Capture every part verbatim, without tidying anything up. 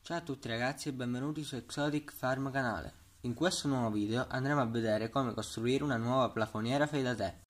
Ciao a tutti ragazzi e benvenuti su Exotic Farm canale. In questo nuovo video andremo a vedere come costruire una nuova plafoniera fai da te.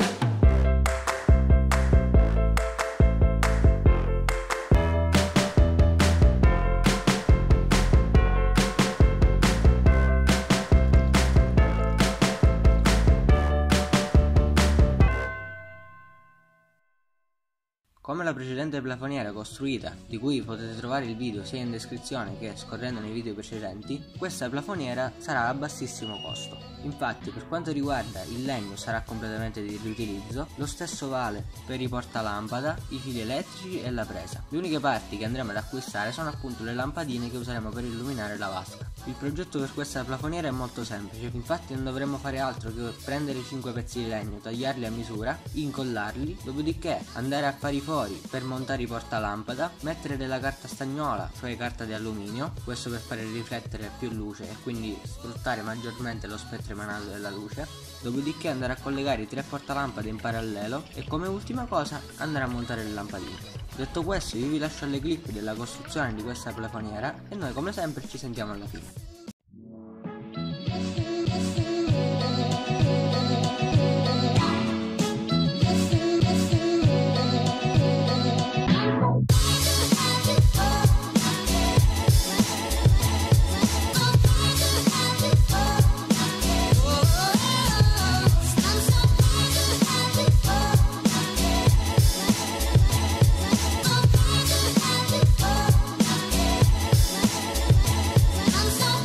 Come la precedente plafoniera costruita, di cui potete trovare il video sia in descrizione che scorrendo nei video precedenti, questa plafoniera sarà a bassissimo costo. Infatti, per quanto riguarda il legno sarà completamente di riutilizzo, lo stesso vale per i portalampada, i fili elettrici e la presa. Le uniche parti che andremo ad acquistare sono appunto le lampadine che useremo per illuminare la vasca. Il progetto per questa plafoniera è molto semplice, infatti non dovremmo fare altro che prendere cinque pezzi di legno, tagliarli a misura, incollarli, dopodiché andare a fare i fori per montare i portalampada, mettere della carta stagnola, cioè carta di alluminio, questo per fare riflettere più luce e quindi sfruttare maggiormente lo spettro emanato della luce, dopodiché andare a collegare i tre portalampade in parallelo e come ultima cosa andare a montare le lampadine. Detto questo, io vi lascio alle clip della costruzione di questa plafoniera e noi come sempre ci sentiamo alla fine. I'm so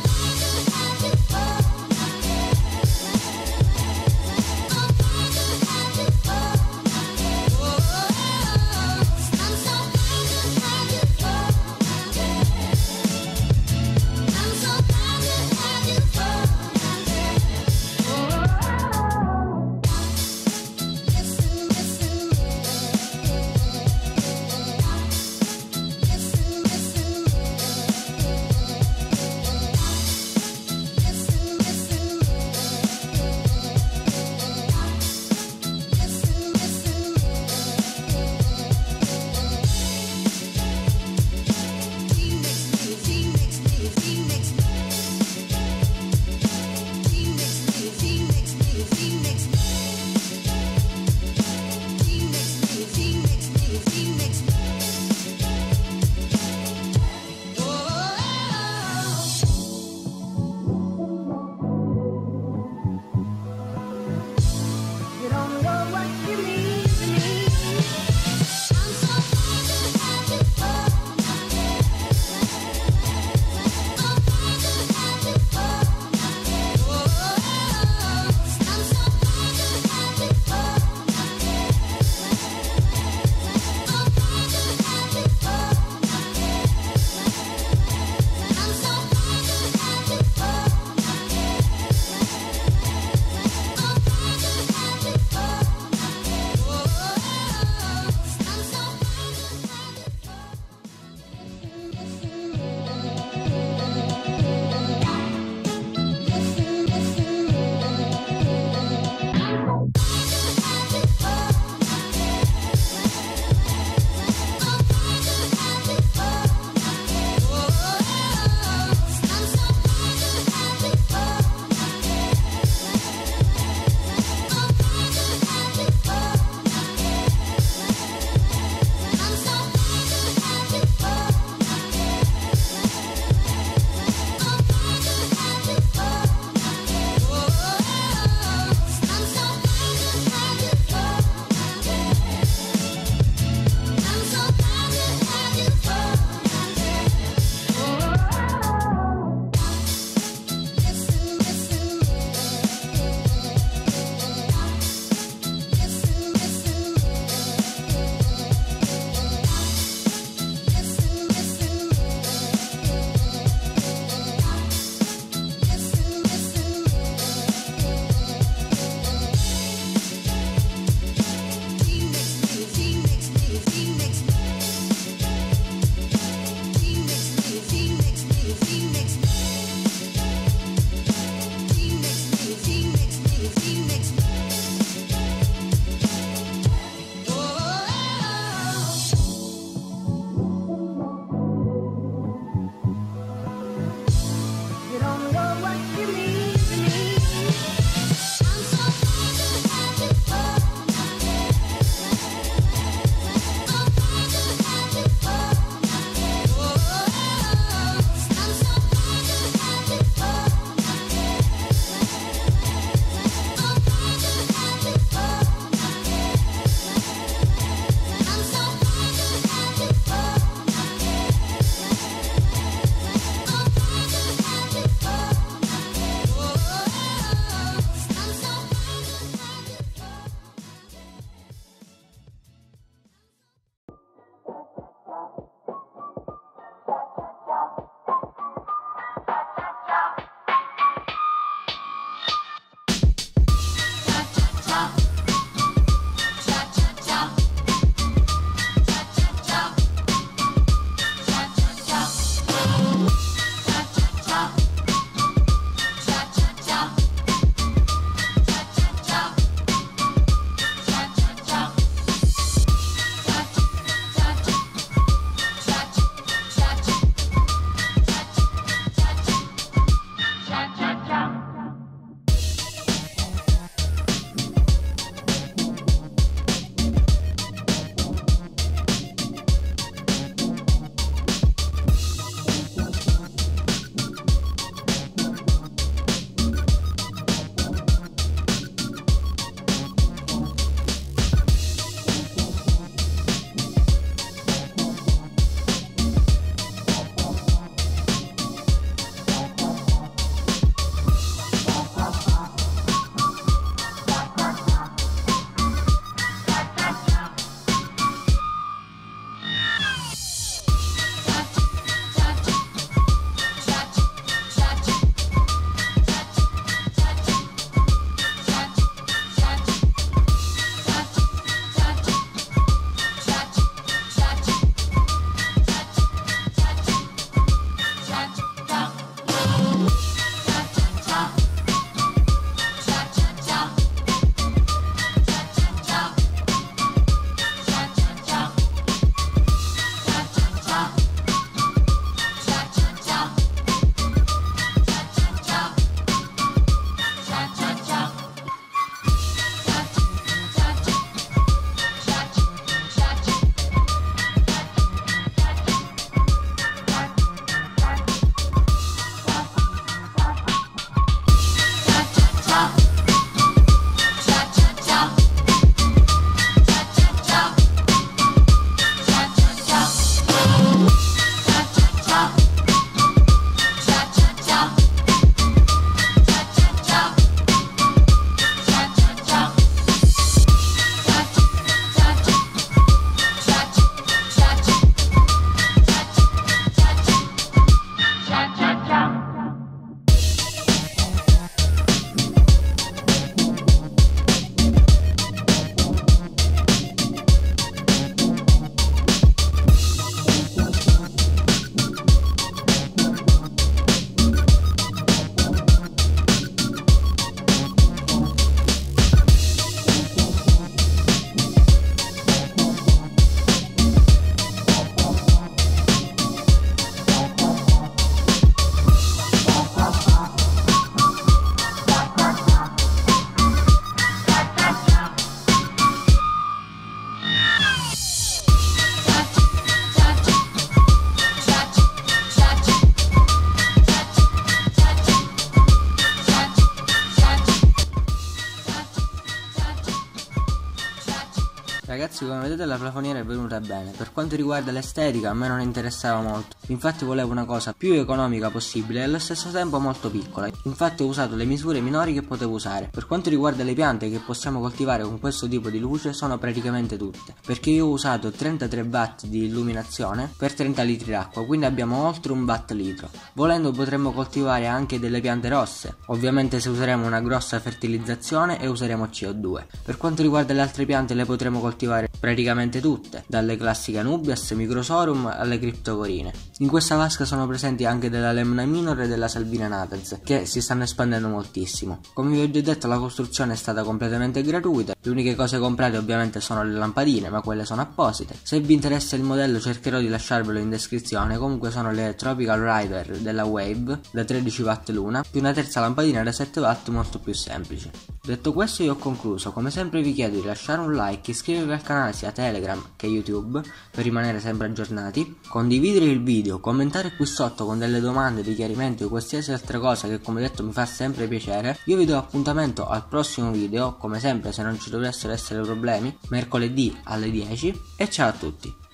Ragazzi, come vedete la plafoniera è venuta bene. Per quanto riguarda l'estetica a me non interessava molto, infatti volevo una cosa più economica possibile e allo stesso tempo molto piccola. Infatti ho usato le misure minori che potevo usare. Per quanto riguarda le piante che possiamo coltivare con questo tipo di luce sono praticamente tutte, perché io ho usato trentatré watt di illuminazione per trenta litri d'acqua, quindi abbiamo oltre un watt litro. Volendo potremmo coltivare anche delle piante rosse, ovviamente se useremo una grossa fertilizzazione e useremo C O due. Per quanto riguarda le altre piante le potremo coltivare praticamente tutte, dalle classiche Anubias, Microsorum alle criptocorine. In questa vasca sono presenti anche della Lemna Minor e della Salvina natans, che si stanno espandendo moltissimo. Come vi ho già detto, la costruzione è stata completamente gratuita, le uniche cose comprate ovviamente sono le lampadine, ma quelle sono apposite. Se vi interessa il modello cercherò di lasciarvelo in descrizione. Comunque sono le Tropical Rider della Wave da tredici watt l'una, più una terza lampadina da sette watt molto più semplice. Detto questo io ho concluso, come sempre vi chiedo di lasciare un like, iscrivervi al canale sia Telegram che YouTube per rimanere sempre aggiornati, condividere il video, commentare qui sotto con delle domande, dei chiarimenti o qualsiasi altra cosa che come detto mi fa sempre piacere. Io vi do appuntamento al prossimo video, come sempre se non ci dovessero essere problemi, mercoledì alle dieci, e ciao a tutti!